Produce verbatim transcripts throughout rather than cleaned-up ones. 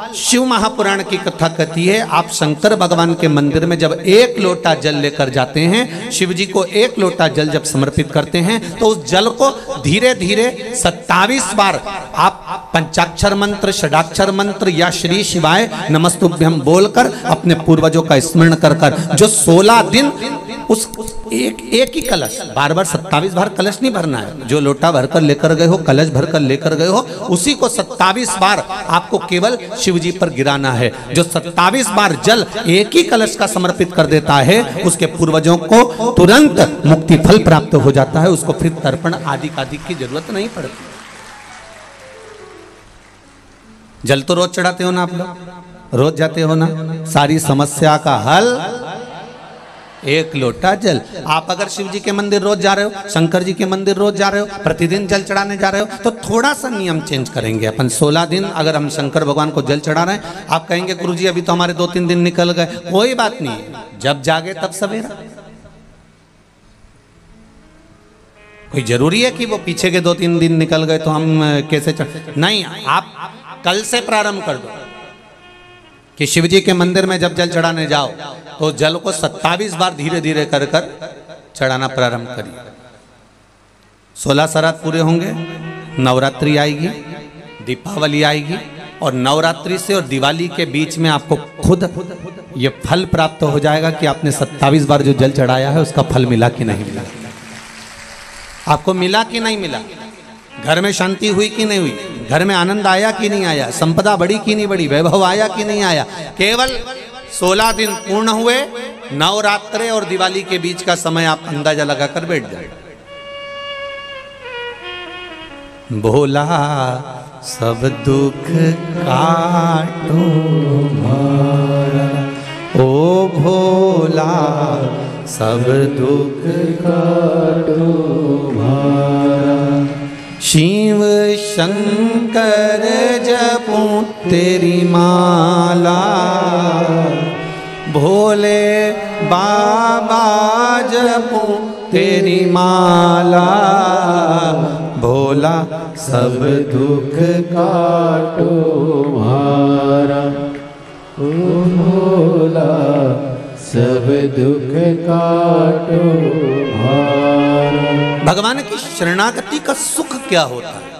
शिव महापुराण की कथा कहती है, आप शंकर भगवान के मंदिर में जब एक लोटा जल लेकर जाते हैं, शिव जी को एक लोटा जल जब समर्पित करते हैं, तो उस जल को धीरे धीरे सत्तावीस बार आप पंचाक्षर मंत्र, षडाक्षर मंत्र या श्री शिवाय नमस्तुभ्यम बोलकर अपने पूर्वजों का स्मरण कर कर जो सोलह दिन उस एक एक ही कलश, बार बार सत्तावीस बार कलश नहीं भरना है, जो लोटा भरकर लेकर गए हो, कलश भरकर लेकर गए हो, उसी को सत्तावीस बार आपको केवल शिव जी पर गिराना है। जो सत्तावीस बार जल एक ही कलश का समर्पित कर देता है, उसके पूर्वजों को तुरंत मुक्ति फल प्राप्त हो जाता है, उसको फिर तर्पण आदि आदि की जरूरत नहीं पड़ती। जल तो रोज चढ़ाते हो ना आप लोग, रोज जाते हो ना, सारी समस्या का हल एक लोटा जल। आप अगर शिव जी के मंदिर रोज जा रहे हो, शंकर जी के मंदिर रोज जा रहे हो, प्रतिदिन जल चढ़ाने जा रहे हो, तो थोड़ा सा नियम चेंज करेंगे अपन। सोलह दिन अगर हम शंकर भगवान को जल चढ़ा रहे हैं, आप कहेंगे गुरुजी अभी तो हमारे दो तीन दिन निकल गए, कोई बात नहीं, जब जागे तब सवेरा। कोई जरूरी है कि वो पीछे के दो तीन दिन निकल गए तो हम कैसे चढ़, नहीं, आप कल से प्रारंभ कर दो कि शिव जी के मंदिर में जब जल चढ़ाने जाओ तो जल को सत्तावीस बार धीरे धीरे कर कर चढ़ाना प्रारंभ करिए। सोलह श्राद्ध पूरे होंगे, नवरात्रि आएगी, दीपावली आएगी, और नवरात्रि से और दिवाली के बीच में आपको खुद ये फल प्राप्त हो जाएगा कि आपने सत्तावीस बार जो जल चढ़ाया है उसका फल मिला कि नहीं मिला, आपको मिला कि नहीं मिला, घर में शांति हुई कि नहीं हुई, घर में आनंद आया कि नहीं आया, संपदा बढ़ी कि नहीं बढ़ी, वैभव आया कि नहीं आया। केवल सोलह दिन पूर्ण हुए, नवरात्रे और दिवाली के बीच का समय आप अंदाजा लगाकर बैठ जाए। भोला सब दुख काटो मारा, ओ भोला सब दुख काटो मारा, शिव शंकर जपूं तेरी माला, भोले बाबा जपूं तेरी माला, भोला सब दुख काटो मारा, ओ भोला सब दुख काटो मारा। भगवान की शरणागति का सुख क्या होता है,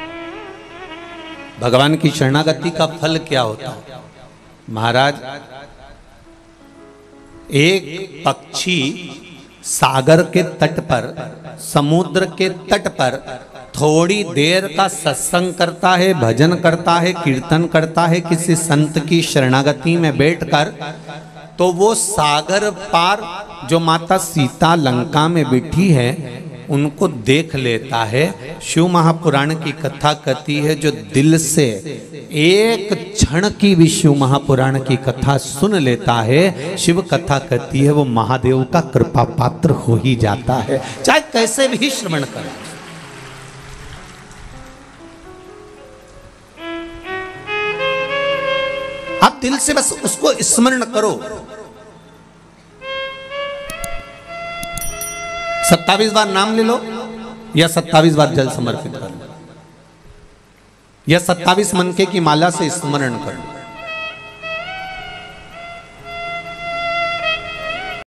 भगवान की शरणागति का फल क्या होता है। महाराज, एक पक्षी सागर के तट पर, समुद्र के तट पर थोड़ी देर का सत्संग करता है, भजन करता है, कीर्तन करता है किसी संत की शरणागति में बैठकर, तो वो सागर पार जो माता सीता लंका में बैठी है उनको देख लेता है। शिव महापुराण की कथा कहती है, जो दिल से एक क्षण की भी शिव महापुराण की कथा सुन लेता है, शिव कथा कहती है वो महादेव का कृपा पात्र हो ही जाता है, चाहे कैसे भी श्रवण करे। आप दिल से बस उसको स्मरण करो। सत्तावीस बार नाम ले लो या सत्तावीस बार जल समर्पित कर लो, या सत्तावीस मनके की माला से स्मरण कर लो।